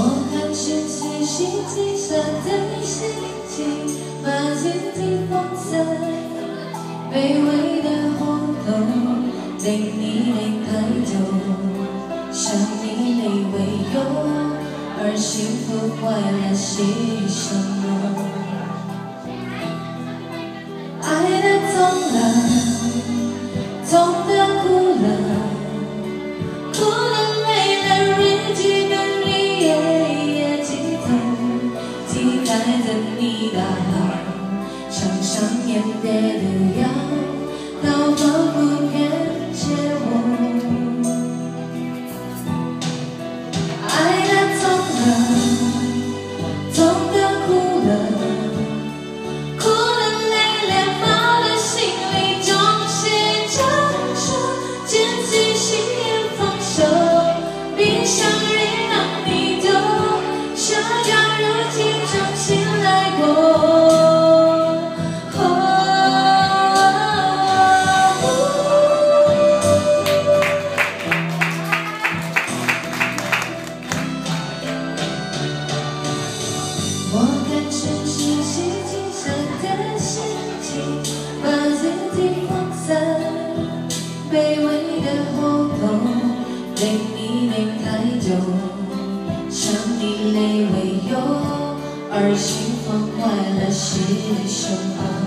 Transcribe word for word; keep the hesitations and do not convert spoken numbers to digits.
我看是细细记下的心情，把自己放在卑微的活动，令你离开久，想你你为由，而幸福快乐牺牲了。爱的痛了，痛的哭了，哭了累了，日记本里页页记得，记载着你的好，常常演别的药，到仿佛骗着我。爱的痛了，痛的哭了，哭了累了，冒了心里总是承受，捡起心也放手，闭上眼让你走，想要如今重新来过。我看是细细记下的心情，把自己放在卑微的活动，令你离太久，想你泪为由，而幸福快乐牺牲吧。